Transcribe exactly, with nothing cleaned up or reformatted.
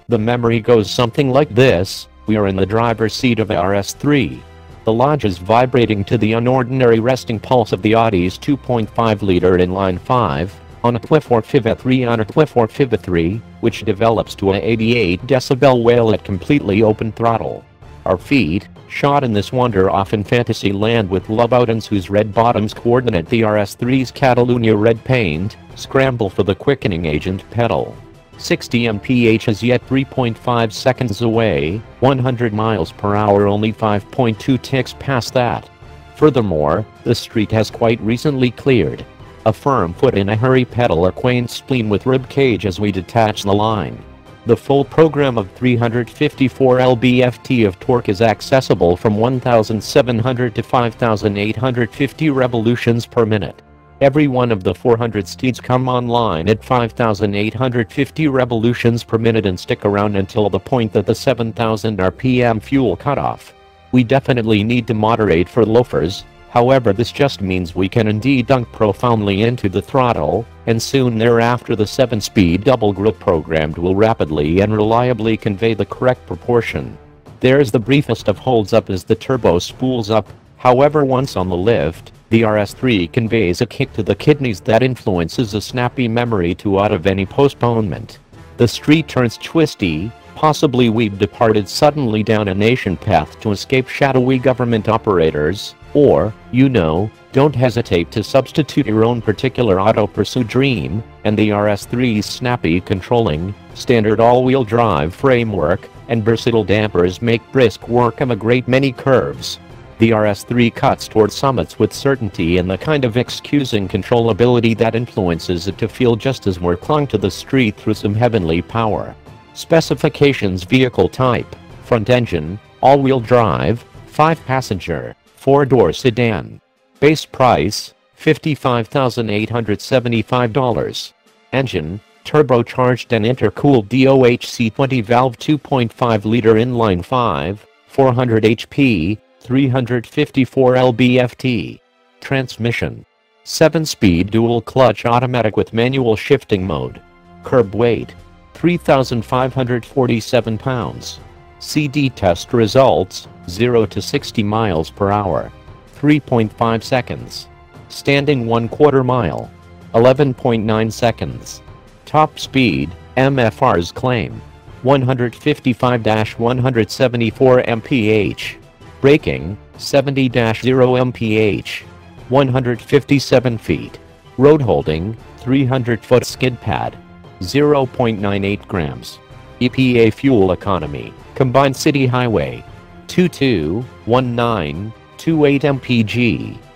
The memory goes something like this: we are in the driver's seat of the R S three. The lodge is vibrating to the unordinary resting pulse of the Audi's two point five liter inline-five, onetwofourfivethreeonetwofourfivethree, which develops to an eighty-eight decibel wail at completely open throttle. Our feet, shot in this wander-off in fantasy land with Louboutins whose red bottoms coordinate the R S three's Catalunya red paint, scramble for the quickening agent pedal. sixty miles per hour is yet three point five seconds away, one hundred miles per hour only five point two ticks past that. Furthermore, the street has quite recently cleared. A firm foot in a hurry pedal a quaint spleen with rib cage as we detach the line. The full program of three hundred fifty-four pound-feet of torque is accessible from one thousand seven hundred to five thousand eight hundred fifty revolutions per minute. Every one of the four hundred steeds come online at five thousand eight hundred fifty revolutions per minute and stick around until the point that the seven thousand R P M fuel cutoff. We definitely need to moderate for loafers. However, this just means we can indeed dunk profoundly into the throttle, and soon thereafter the seven speed double grip programmed will rapidly and reliably convey the correct proportion. There's the briefest of holds up as the turbo spools up. However, once on the lift, the R S three conveys a kick to the kidneys that influences a snappy memory to out of any postponement. The street turns twisty. Possibly we've departed suddenly down a nation path to escape shadowy government operators, or, you know, don't hesitate to substitute your own particular auto pursuit dream, and the R S three's snappy controlling, standard all-wheel drive framework, and versatile dampers make brisk work of a great many curves. The R S three cuts toward summits with certainty and the kind of excusing controllability that influences it to feel just as we're clung to the street through some heavenly power. Specifications: vehicle type, front engine, all-wheel drive, five passenger, four door sedan. Base price, fifty-five thousand eight hundred seventy-five dollars. Engine, turbocharged and intercooled D O H C twenty valve two point five liter inline-five, four hundred horsepower, three hundred fifty-four pound-feet. Transmission, seven speed dual clutch automatic with manual shifting mode. Curb weight, three thousand five hundred forty-seven pounds. C D test results, zero to sixty miles per hour, three point five seconds. Standing one quarter mile, eleven point nine seconds. Top speed, M F R's claim, one hundred fifty-five to one seventy-four miles per hour. Braking, seventy to zero miles per hour, one hundred fifty-seven feet. Road holding, three hundred foot skid pad, zero point nine eight grams. E P A fuel economy, combined city highway, two two one nine two eight miles per gallon.